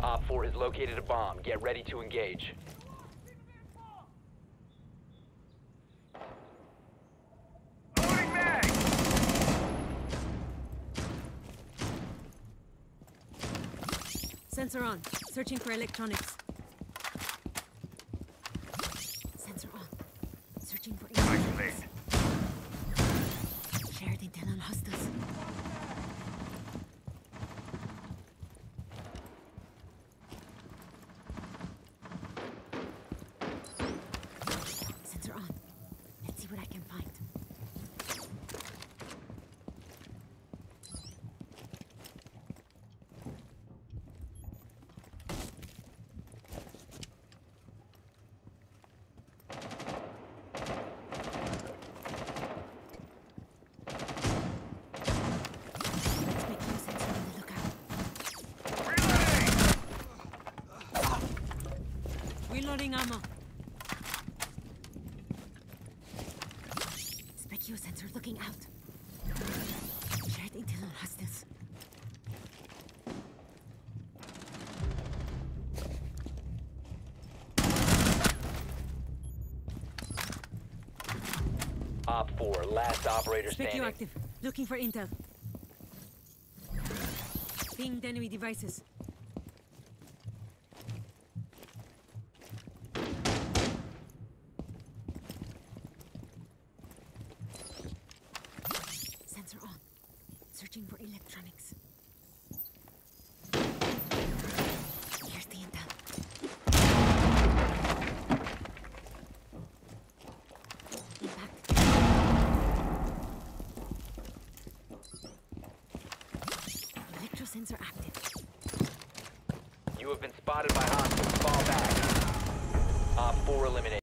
Op 4 has located a bomb. Get ready to engage. Sensor on. Searching for electronics. Sensor on. Searching for electronics. Shared intel on hostiles. Sensor on. Let's see what I can find. Reloading ammo. Specchio sensor looking out. Shared intel on hostiles. Op 4, last operator standing. Specchio active. Looking for intel. Pinged enemy devices. Sensor on. Searching for electronics. Here's the intel. Impact. Electro sensor active. You have been spotted by hostiles. Fall back. Op 4 eliminated.